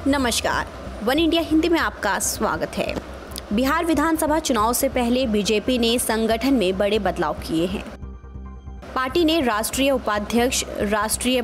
नमस्कार, one India Hindi में आपका स्वागत है। बिहार विधानसभा चुनाव से पहले बीजेपी ने संगठन में बड़े बदलाव किए हैं। पार्टी ने राष्ट्रीय उपाध्यक्ष, राष्ट्रीय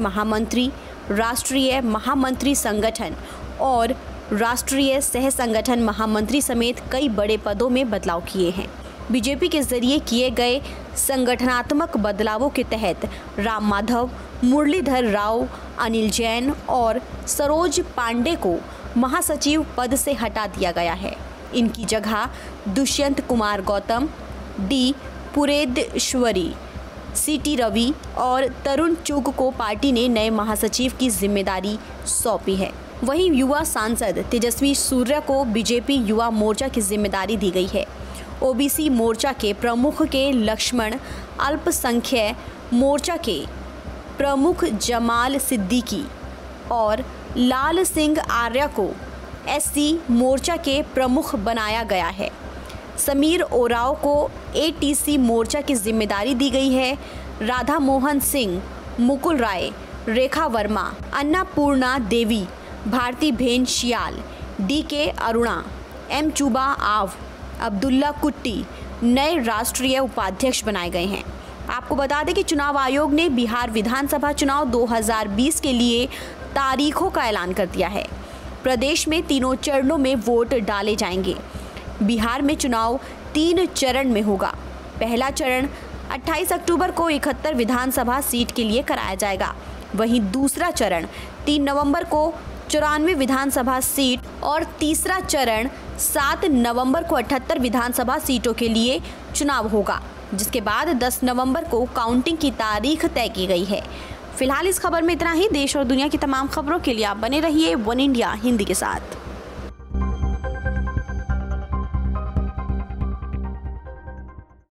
महामंत्री संगठन और राष्ट्रीय सह संगठन महामंत्री समेत कई बड़े पदों में बदलाव किए हैं। बीजेपी के जरिए किए गए संगठनात्मक बदलावों के तहत राम माधव, मुरलीधर राव, अनिल जैन और सरोज पांडे को महासचिव पद से हटा दिया गया है। इनकी जगह दुष्यंत कुमार गौतम, डी पुरेदेश्वरी, सी.टी. रवि और तरुण चुग को पार्टी ने नए महासचिव की जिम्मेदारी सौंपी है। वहीं युवा सांसद तेजस्वी सूर्या को बीजेपी युवा मोर्चा की जिम्मेदारी दी गई है। ओबीसी मोर्चा के प्रमुख के लक्ष्मण, अल्पसंख्यक मोर्चा के प्रमुख जमाल सिद्दीकी और लाल सिंह आर्या को एससी मोर्चा के प्रमुख बनाया गया है। समीर ओराव को एटीसी मोर्चा की जिम्मेदारी दी गई है। राधा मोहन सिंह, मुकुल राय, रेखा वर्मा, अन्नपूर्णा देवी, भारती भेन शियाल, डी.के. अरुणा, एम. चुबा आव, अब्दुल्ला कुट्टी नए राष्ट्रीय उपाध्यक्ष बनाए गए हैं। आपको बता दें कि चुनाव आयोग ने बिहार विधानसभा चुनाव 2020 के लिए तारीखों का ऐलान कर दिया है। प्रदेश में तीनों चरणों में वोट डाले जाएंगे। बिहार में चुनाव 3 चरण में होगा। पहला चरण 28 अक्टूबर को 71 विधानसभा सीट के लिए कराया जाएगा। वहीं दूसरा चरण 3 नवंबर को 94 विधानसभा सीट और तीसरा चरण 7 नवंबर को 78 विधानसभा सीटों के लिए चुनाव होगा, जिसके बाद 10 नवंबर को काउंटिंग की तारीख तय की गई है। फिलहाल इस खबर में इतना ही। देश और दुनिया की तमाम खबरों के लिए आप बने रहिए वन इंडिया हिंदी के साथ।